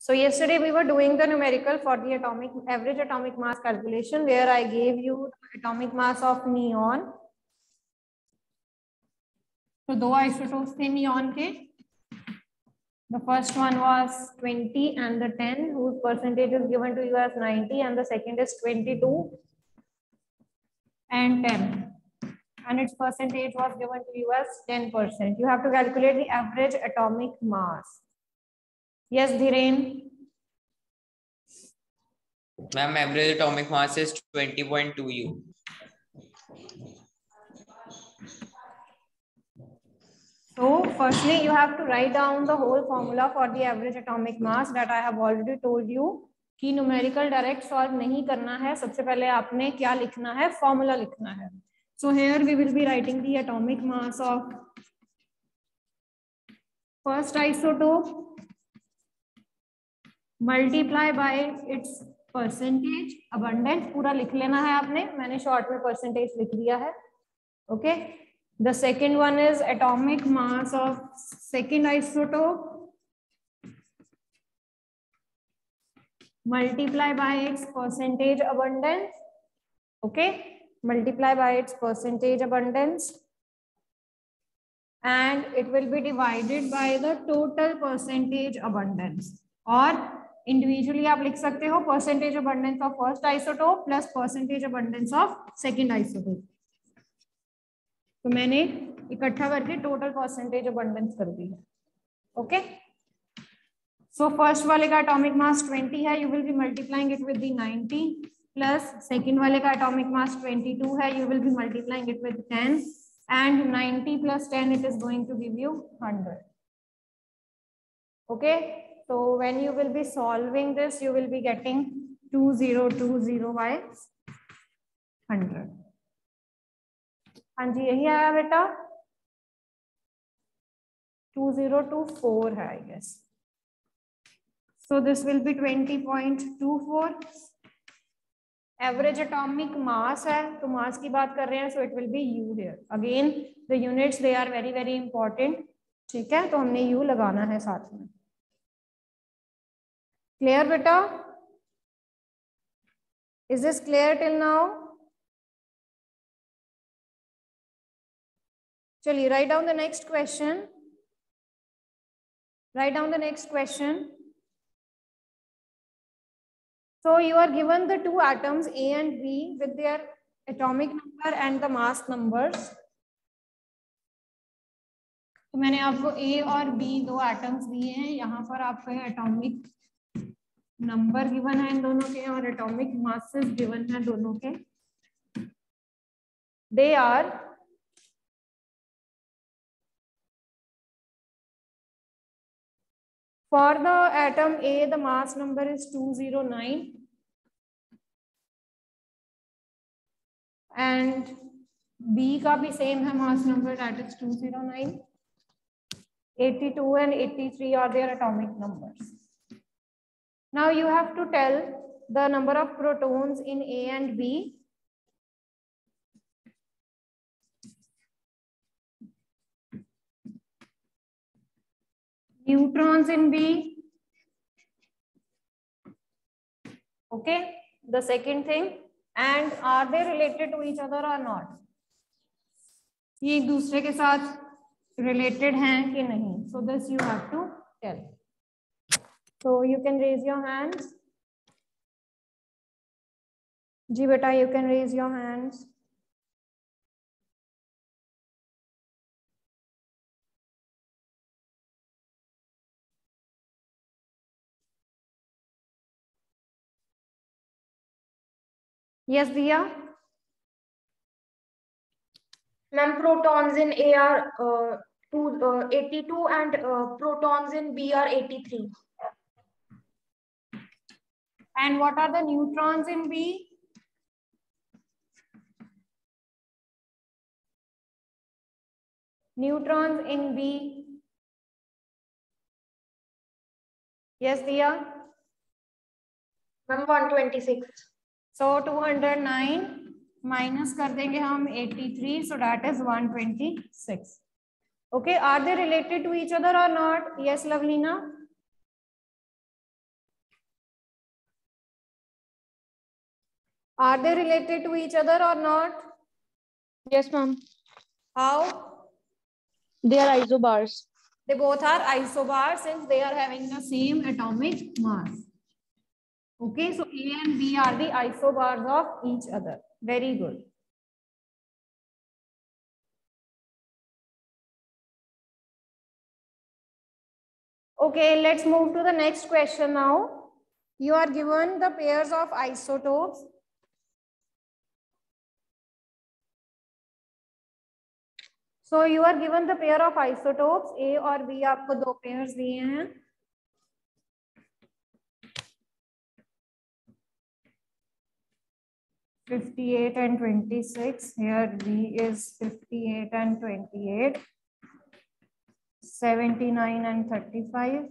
So yesterday we were doing the numerical for the average atomic mass calculation, where I gave you the atomic mass of neon. So दो isotopes थे neon के. The first one was 20 and the 10, whose percentage is given to you as 90, and the second is 22 and 10, and its percentage was given to you as 10%. You have to calculate the average atomic mass. Yes, Dhiren? Ma'am, average atomic mass is 20.2 U. So firstly, you have to write down the whole formula for the average atomic mass that I have already told you. कि numerical direct solve नहीं करना है, सबसे पहले आपने क्या लिखना है, formula लिखना है. So here we will be writing the atomic mass of first isotope multiply by its percentage abundance. पूरा लिख लेना है आपने, मैंने short में percentage लिख दिया है. Okay. The second one is atomic mass of second isotope multiply by its percentage abundance. Okay, multiply by its percentage abundance, and it will be divided by the total percentage abundance. Or individually आप लिख सकते हो percentage abundance of first isotope plus percentage abundance of second isotope. तो मैंने इकट्ठा करके total percentage abundance कर दी है. ओके, सो फर्स्ट वाले का एटॉमिक मास 20 है, you will be multiplying it with the 90, plus second वाले का एटॉमिक मास 22 है, you will be multiplying it with 10, and 90 plus 10 it is going to give you 100. Okay, so when you will be solving this, you will be getting 2020 by 100. हाँ जी, यही आया बेटा, 2024 है I guess. So this will be 20.24. Average atomic mass है, तो मास की बात कर रहे हैं, so it will be U here. Again the units they are very very important. ठीक है, तो हमने U लगाना है साथ में. क्लियर बेटा? Is this clear till now? चलिए, write down the next question. Write down the next question. So you are given the two atoms A and B with their atomic number and the mass numbers. तो मैंने आपको A और B दो atoms दिए हैं, यहाँ पर आपको एटॉमिक नंबर गिवन है इन दोनों के और एटॉमिक मासेस गिवन है दोनों के. They are for the atom A, the mass number is 209, and B का भी same है mass number, that is 209. 82 and 83 are their atomic numbers. Now you have to tell the number of protons in A and B. Neutrons in B. Okay, the second thing, and are they related to each other or not? ये एक दूसरे के साथ related हैं कि नहीं? So this you have to tell. So you can raise your hands. जी बेटा, you can raise your hands. Yes, Diya. Ma'am, protons in A are 82 and protons in B are 83. And what are the neutrons in B? Neutrons in B. Yes, Diya. Ma'am, 126. So 209 minus कर देंगे हम 83, so that is 126. Okay, are they related to each other or not? Yes, Lavlina. Are they related to each other or not? Yes, ma'am. How? They are isobars. They both are isobars since they are having the same atomic mass. Okay, so A and B are the isobars of each other. Very good. Okay, let's move to the next question now. You are given the pairs of isotopes. So you are given the pair of isotopes A और B, आपको दो pairs दिए हैं. (58 and 26). Here B is 58 and 28. 79 and 35.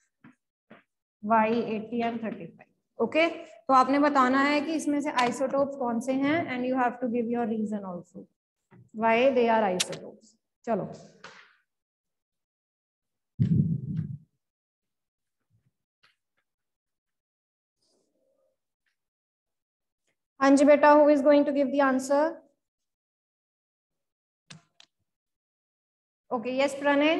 Y 80 and 35. Okay, तो आपने बताना है कि इसमें से आइसोटोप्स कौन से हैं and you have to give your reason also why they are isotopes. चलो हाँ जी बेटा, who is going to give the answer? Okay, yes Pranay.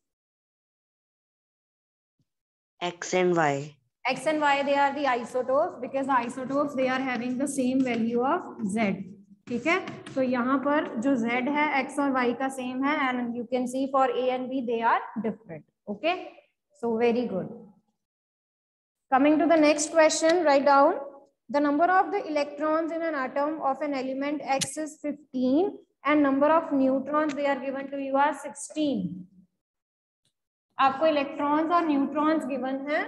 X and Y. X and Y, they are the isotopes because the isotopes they are having the same value of Z. ठीक है, तो यहाँ पर जो Z है X और Y का same है and you can see for A and B they are different. Okay, so very good. Coming to the next question, write down the number of the electrons in an atom of an element X is 15 and number of neutrons they are given to you are 16. आपको electrons और neutrons given है.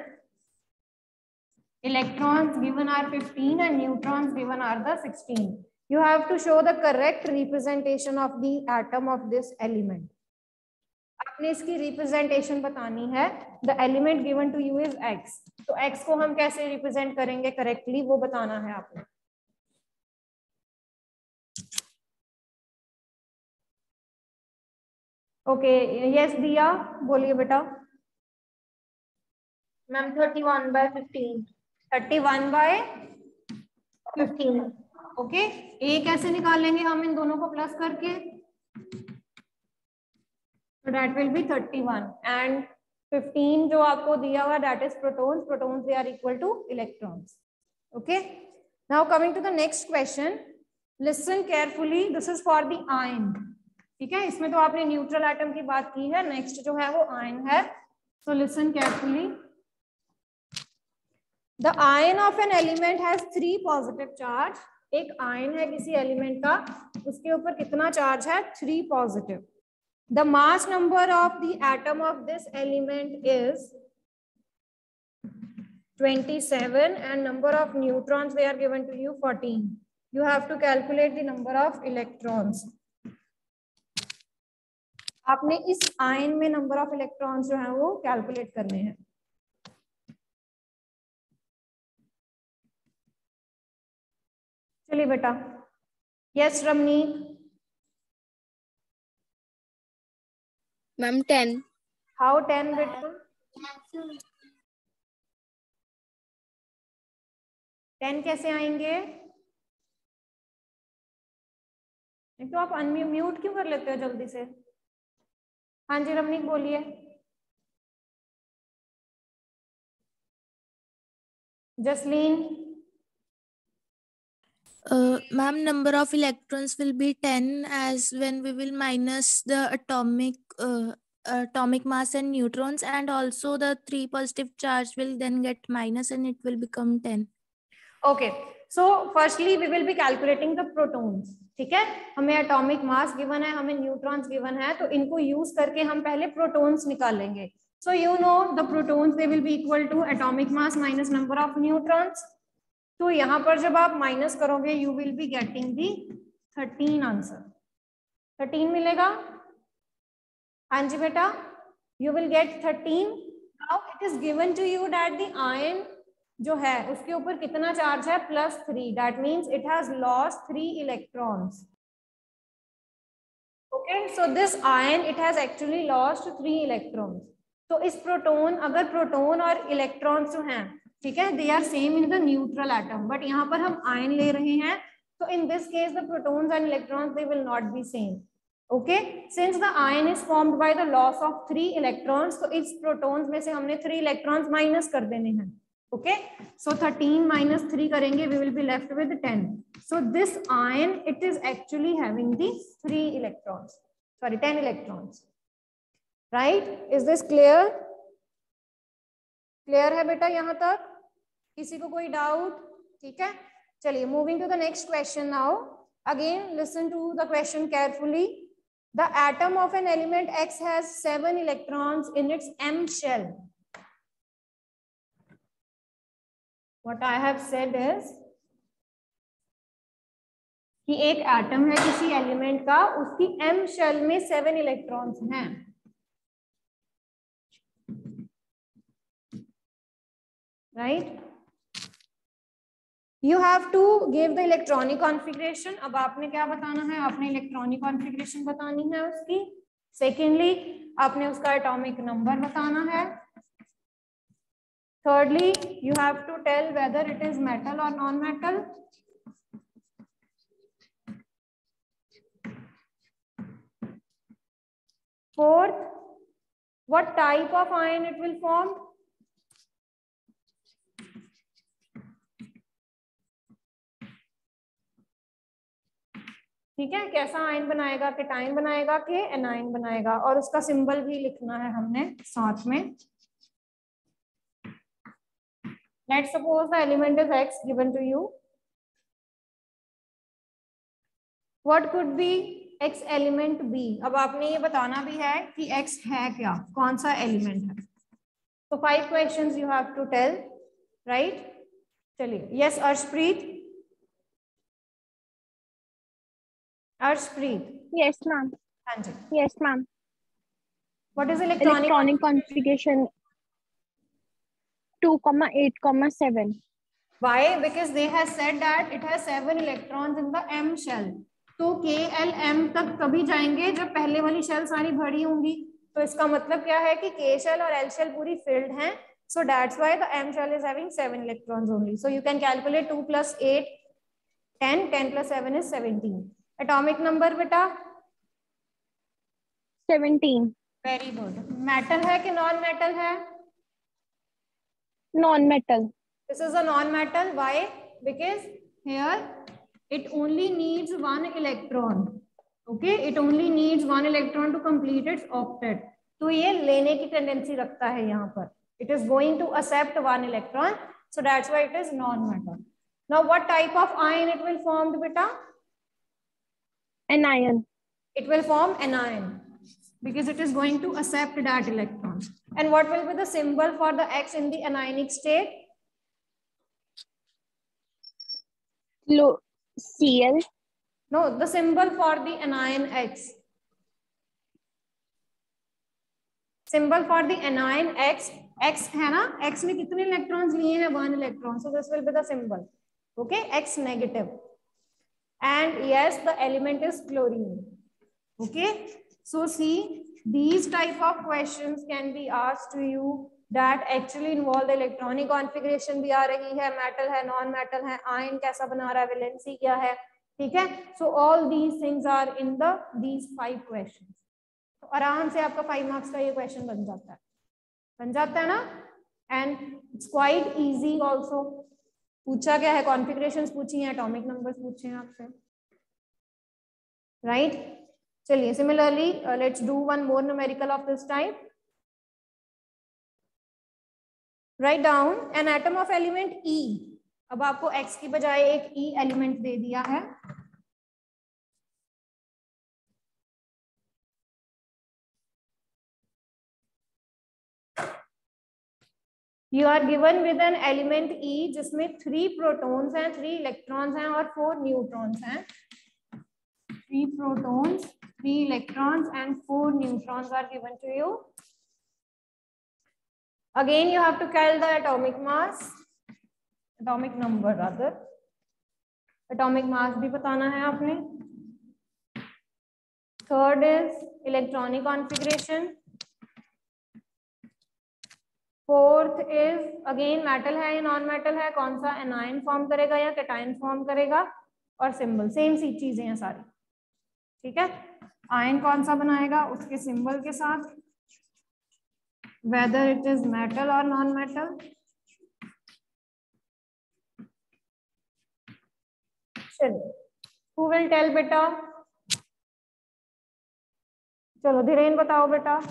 Electrons given are 15 and neutrons given are the 16. You have to show the correct representation of the atom of this element. आपने इसकी representation बतानी है. The element given to you is X. तो X को हम कैसे represent करेंगे correctly वो बताना है आपने. Okay, yes दिया, बोलिए बेटा. Ma'am, 31 by 15. 31 by 15. ओके, ए कैसे निकालेंगे हम इन दोनों को प्लस करके? So that will be 31 and 15 जो आपको दिया हुआ that is protons. Protons they are equal to electrons. Okay, now coming to the next question, listen carefully. This is for the ion. ठीक है, इसमें तो आपने न्यूट्रल एटम की बात की है, नेक्स्ट जो है वो आयन है. So listen carefully. The ion of an element has 3 positive charge. एक आयन है किसी एलिमेंट का, उसके ऊपर कितना चार्ज है? 3 positive. The mass number of the atom of this element is 27 and number of neutrons they are given to you 14. You have to calculate the number of electrons. आपने इस ion में number of electrons जो है वो calculate करने हैं. चलिए बेटा. यस रमनीक. मैम 10. हाउ 10 बेटा? 10 कैसे आएंगे? एक तो आप अनम्यूट क्यों कर लेते हो जल्दी से? हाँ जी रमनीक बोलिए. Jasleen. Ma'am, number of electrons will be 10 as when we will minus the atomic mass and neutrons, and also the 3 positive charge will then get minus and it will become 10. Okay, so firstly we will be calculating the protons. ठीक है, हमें atomic mass given है, हमें neutrons given है, तो इनको use करके हम पहले प्रोटॉन्स निकालेंगे. So you know the protons they will be equal to atomic mass minus number of neutrons. तो यहाँ पर जब आप माइनस करोगे you will be getting the 13 answer. 13 मिलेगा. हाँ जी बेटा, you will get 13. Now it is given to you that the ion जो है उसके ऊपर कितना चार्ज है? +3. That means it has lost 3 electrons. Okay, so this ion it has actually lost 3 electrons. तो इस प्रोटॉन, अगर प्रोटॉन और इलेक्ट्रॉन्स जो हैं ठीक है, they are same in the neutral atom, but यहाँ पर हम आयन ले रहे हैं, तो in this case the protons and electrons they will not be same. Okay, since the ion is formed by the loss of 3 electrons, तो इस protons में से हमने 3 इलेक्ट्रॉन्स माइनस कर देने हैं. ओके, सो 13 minus 3 करेंगे, we will be left with 10. So this ion, it is actually having the 3 electrons, sorry 10 electrons, right? Is this clear? Clear है बेटा यहाँ तक? किसी को कोई डाउट? ठीक है, चलिए moving to the next question now. Again listen to the question carefully. The atom of an element X has 7 electrons in its M shell. What I have said is कि एक एटम है किसी element का, उसकी M shell में 7 electrons हैं. Right, you have to give the electronic configuration. अब आपने क्या बताना है? आपने इलेक्ट्रॉनिक कॉन्फ़िगरेशन बतानी है उसकी. सेकेंडली आपने उसका एटॉमिक नंबर बताना है. Thirdly, you have to tell whether it is metal or non-metal. Fourth, what type of ion it will form. ठीक है, कैसा आयन बनाएगा, केटायन बनाएगा कि एनायन बनाएगा, और उसका सिंबल भी लिखना है हमने साथ में. Let's suppose the element is X given to you. What could be X element B? अब आपने ये बताना भी है कि X है क्या, कौन सा एलिमेंट है. So 5 questions you have to tell, right? चलिए, yes Arshpreet. Arshpreet. Yes, ma'am. हाँ जी. Yes, ma'am. What is electronic configuration 2,8,7. Why? Because they have said that it has 7 electrons in the M shell. तो KLM तक कभी जाएंगे जब पहले वाली शेल सारी भरी होंगी. तो इसका मतलब क्या है कि K shell और L shell पूरी filled हैं. So that's why the M shell is having 7 electrons only. So you can calculate 2 plus 8, 10. 10 plus 7 is 17. Atomic number बेटा? 17. Very good. Metal है कि non-metal है? Non-metal. This is a non-metal. Why? Because here it only needs 1 electron. Okay, it only needs 1 electron to complete its octet. तो ये लेने की tendency रखता है यहाँ पर. It is going to accept 1 electron, so that's why it is non-metal. Now, what type of ion it will form, beta? Anion. It will form anion because it is going to accept that electron. And what will be the symbol for the X in the anionic state? Cl. No, the symbol for the anion X. Symbol for the anion X. X है ना? X में कितने electrons लिए हैं? 1 electron. So this will be the symbol. Okay, X negative. And yes, the element is chlorine. Okay, so see, these type of questions can be asked to you that actually involve the electronic configuration भी आ रही है, metal है, non-metal है, ion कैसा बना रहा है, valency क्या है, ठीक है. So all these things are in these 5 questions. तो आराम से आपका 5 marks का ये question बन जाता है ना. And it's quite easy also. पूछा क्या है, configurations पूछी हैं, atomic numbers पूछे हैं आपसे, right? चलिए, similarly, let's do one more numerical of this type. Write down an atom of element E. अब आपको X की बजाय एक E element दे दिया है. You are given with an element E जिसमें 3 protons हैं, 3 electrons हैं और 4 neutrons हैं. 3 protons, 3 electrons and 4 neutrons are given to you. Again, you have to calculate the atomic mass, atomic number rather. Atomic mass भी बताना है आपने. Third is electronic configuration. Fourth is again metal है या non metal है, कौन सा anion form करेगा या कैटायन फॉर्म करेगा, और सिंबल सेम सी चीजें हैं सारी, ठीक है। आयन कौन सा बनाएगा उसके सिंबल के साथ, वेदर इट इज मेटल और नॉन मेटल। चलिए, हु विल टेल बेटा, चलो धीरेन बताओ बेटा।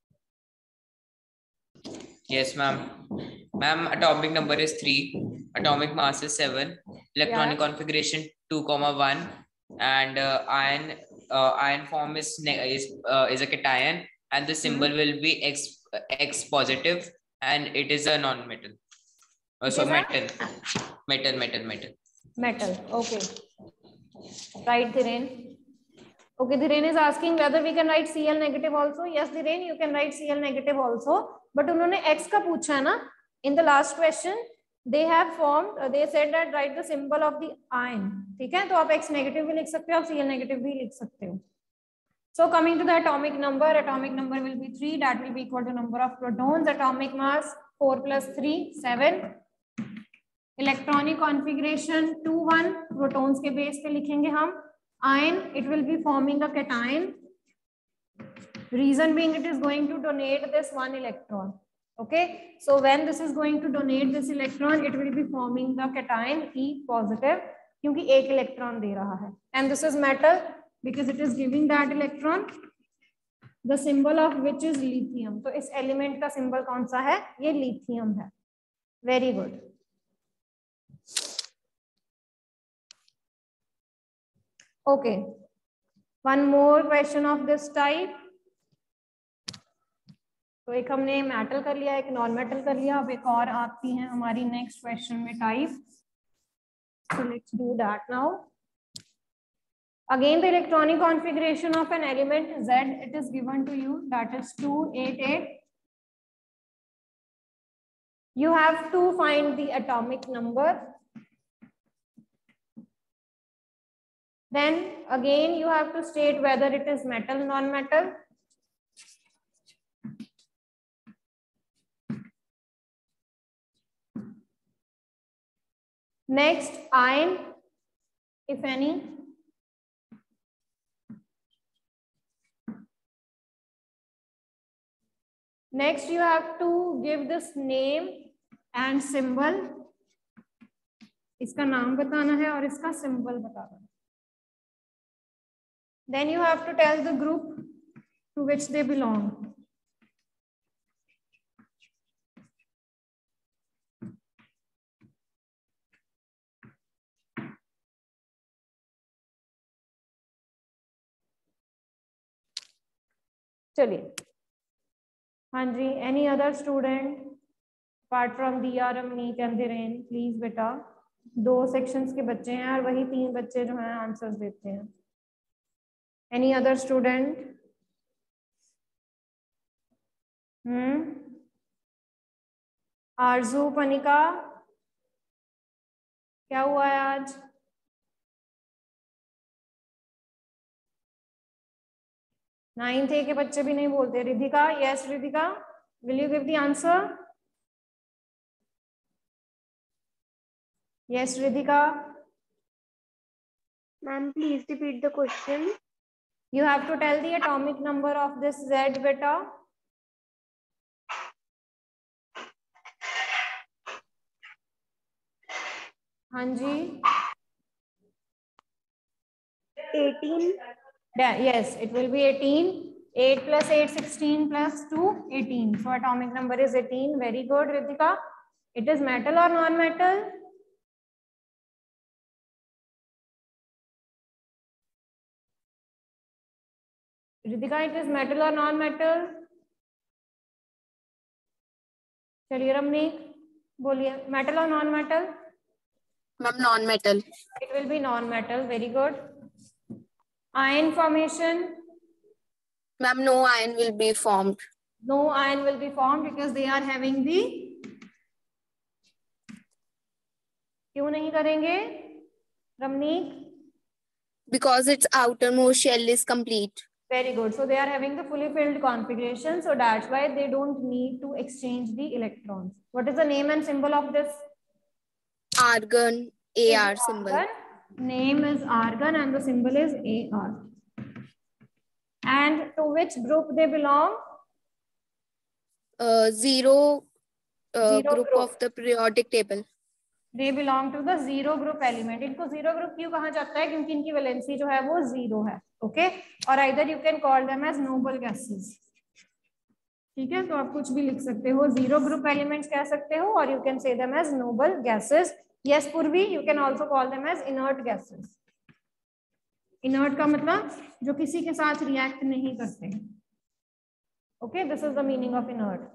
Yes, ma'am. Ma'am, atomic number is 3, atomic mass is 7, electronic configuration 2,1, and ion form is a cation, and the symbol will be X positive, and it is a non-metal. So metal. Metal. Okay. Right, Dhiren. Okay, Dhiren is asking whether we can write Cl negative also. Yes, Dhiren, you can write Cl negative also. But उन्होंने X का पूछा ना. In the last question, they have formed. They said that write the symbol of the ion. ठीक है? तो आप X negative भी लिख सकते हो, आप Cl negative भी लिख सकते हो. So coming to the atomic number will be 3. That will be equal to number of protons. Atomic mass 4 plus 3, 7. Electronic configuration 2,1. Protons के base पे लिखेंगे हम. Ion, it will be forming a cation. Reason being, it is going to donate this 1 electron. Okay, so when this is going to donate this electron, it will be forming the cation E positive, क्योंकि एक electron दे रहा है. And this is metal because it is giving that electron. The symbol of which is lithium. तो इस element का symbol कौन सा है? ये lithium है. Very good. Okay, one more question of this type. तो एक हमने मेटल कर लिया, एक नॉन मेटल कर लिया, अब एक और आती है हमारी नेक्स्ट क्वेश्चन में type. So let's do that now. Again, the electronic configuration of an element Z, it is given to you, that is 288. You have to find the atomic number. Then again you have to state whether it is metal, non-metal. Next, ion, if any. Next, you have to give this name and symbol. इसका नाम बताना है और इसका symbol बताना है. Then you have to tell the group to which they belong. चलिए, हाँ जी, any other student apart from Diya, Ramneek and Dhiren, please बेटा. 2 sections के बच्चे हैं और वही 3 बच्चे जो हैं आंसर्स देते हैं. Any other student? आरजू, पनिका, क्या हुआ है आज? नाइन्थ ए के बच्चे भी नहीं बोलते. Ridhika, yes Ridhika, will you give the answer? Yes Ridhika. Ma'am, please repeat the question. You have to tell the atomic number of this Z, beta. हाँ जी. 18. Yes, it will be 18. 8 plus 8, 16 plus 2, 18. So atomic number is 18. Very good, Ritika. It is metal or non-metal? Ritika, it is metal or non-metal? चलिए रमनीक बोलिए, metal or non-metal? Ma'am, non-metal. It will be non-metal. Very good. Ion formation? Ma'am, no ion will be formed. No ion will be formed because they are having the. क्यों नहीं करेंगे Ramnik? Because its outermost shell is complete. Very good. So they are having the fully filled configuration. So that's why they don't need to exchange the electrons. What is the name and symbol of this? Argon, AR symbol. Argon. Name is argon and the symbol is AR. And to which group they belong? Zero, Zero group of the periodic table. They belong to the zero group element. इनको zero group क्यों कहा जाता है? क्योंकि इनकी valency जो है वो जीरो है. ओके, और either you can call them as noble gases. ठीक है, तो आप कुछ भी लिख सकते हो, जीरो ग्रुप एलिमेंट्स कह सकते हो, और you can say them as noble gases. Yes, पूर्वी, you can also call them as inert gases. Inert का मतलब जो किसी के साथ रिएक्ट नहीं करते. Okay, this is the meaning of inert.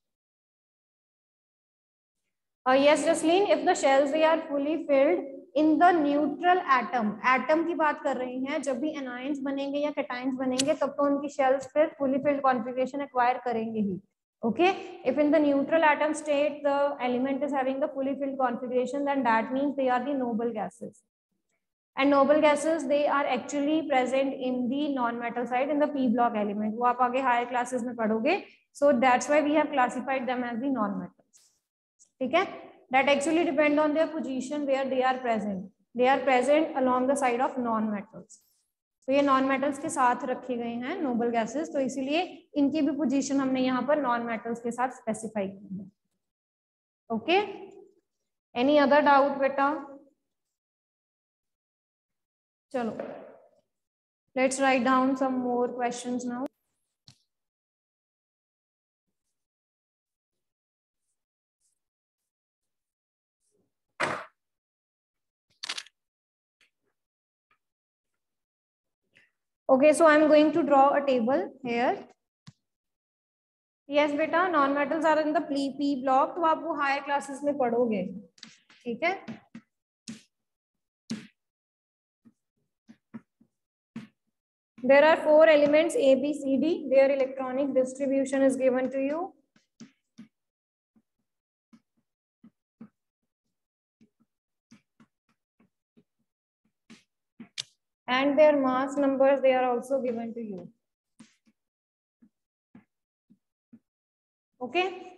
Yes, Jasleen, if the shells they are fully filled in the neutral atom, atom की बात कर रही हैं, जब भी anions बनेंगे या cations बनेंगे तब तो उनकी shells फिर fully filled configuration acquire करेंगे ही. Okay, if in the neutral atom state the element is having the fully filled configuration, then that means they are the noble gases. And noble gases they are actually present in the non-metal side in the p block element. वो आप आगे higher classes में पढ़ोगे. So that's why we have classified them as the non-metals. ठीक है, that actually depend on their position where they are present. They are present along the side of non-metals. तो ये non-metals के साथ रखे गए हैं noble gases, तो इसीलिए इनकी भी position हमने यहाँ पर non-metals के साथ specify की है. Okay? Any other doubt बेटा? चलो, let's write down some more questions now. Okay, so I am going to draw a table here. Yes, बेटा, non-metals are in the P block, तो आप वो higher classes में पढ़ोगे, ठीक है? There are 4 elements A, B, C, D. Their electronic distribution is given to you. And their mass numbers, they are also given to you. Okay.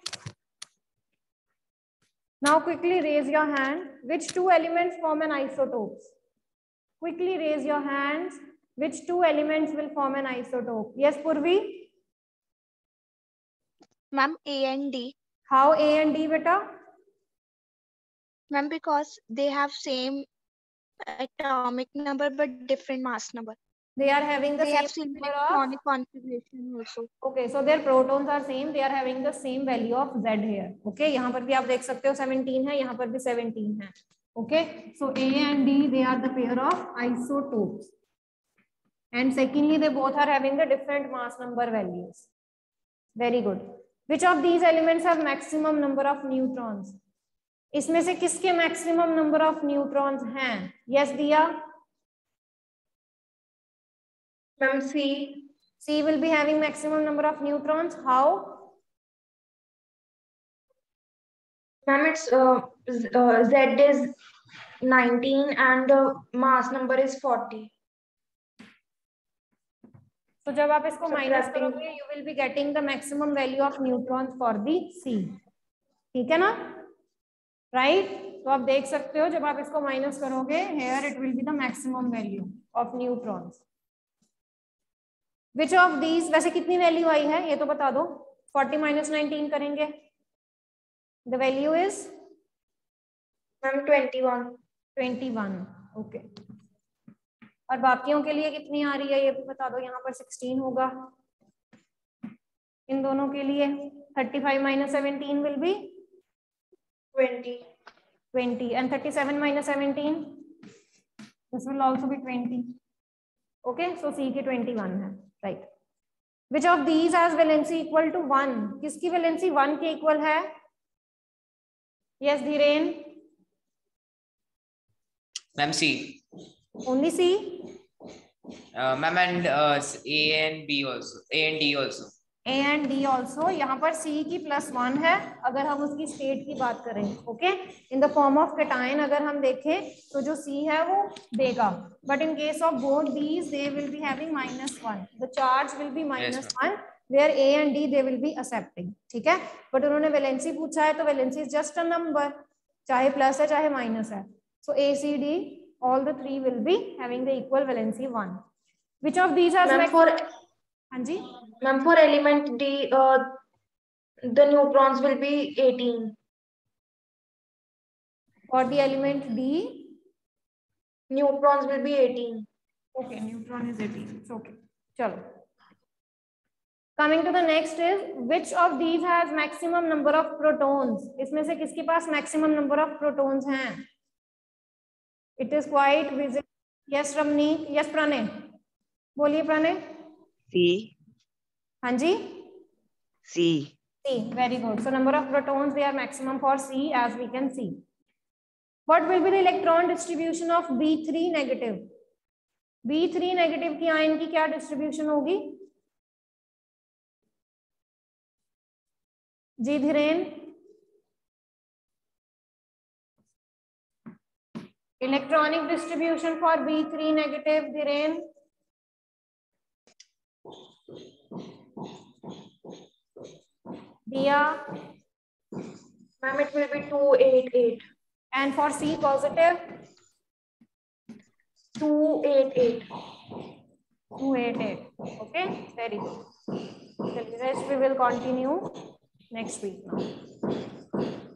Now quickly raise your hand. Which 2 elements form an isotopes? Quickly raise your hands. Which 2 elements will form an isotope? Yes, Purvi? Ma'am, A and D. How A and D, beta? Ma'am, because they have same atomic number but different mass number. They are having the They have same number of... electronic configuration also. Okay, so their protons are same. They are having the same value of Z here. Okay, यहाँ पर भी आप देख सकते हो 17 है, यहाँ पर भी 17 है. Okay, so A and D, they are the pair of isotopes. And secondly, they both are having the different mass number values. Very good. Which of these elements have maximum number of neutrons? इसमें से किसके maximum number of neutrons हैं? Yes, Diya? Ma'am, C. C will be having maximum number of neutrons. How? Ma'am, it's Z is 19 and the mass number is 40. So जब आप इसको minus करोगे, you will be getting the maximum value of neutrons for the C. ठीक है ना? Right? तो आप देख सकते हो जब आप इसको minus करोगे, here it will be the maximum value of neutrons. Which of these, वैसे कितनी value आई है ये तो बता दो. 40 minus 19 करेंगे. The value is? Ma'am, 21. 21. Okay. और बाकियों के लिए कितनी आ रही है ये भी बता दो. यहाँ पर 16 होगा. इन दोनों के लिए 35 minus 17 will be 20. 20 and 37 minus 17 this will also be 20. Okay, so C के 21 है. Right. Which of these has valency equal to 1? किसकी valency 1 के equal है? Yes, Dhiren. Ma'am, C. Only C? Ma'am, and A and B also. A and D also. A and D also. यहाँ पर C की +1 है अगर हम उसकी स्टेट की बात करें. Okay, in the form of cation अगर हम देखें तो जो C है वो देगा, but in case of both these they will be having -1. The charge will be -1 where A and D they will be accepting. ठीक है, बट उन्होंने वैलेंसी पूछा है तो valency is just a number, चाहे प्लस है चाहे माइनस है. So A, C, D all the three will be having the equal valency 1. Which of these has हाँ जी Ma'am, for element D, the neutrons will be 18. for the element D, Neutrons will be 18. okay, neutron is 18. It's okay. चलो. Coming to the next is which of these has maximum number of protons? इसमें से किसके पास maximum number of protons हैं? It is quite visible. Yes, Ramneek. Yes, Pranay. बोलिए Pranay. C. हाँ जी. C. C. Very good. So number of protons they are maximum for C as we can see. What will be the electron distribution of B3 negative? B3 negative की ion की क्या distribution होगी? जी Dhiren. Electronic distribution for B3 negative, Dhiren. Dia. Ma'am, it will be 288. And for C positive? 288. 288. Okay, very good. The rest we will continue next week now.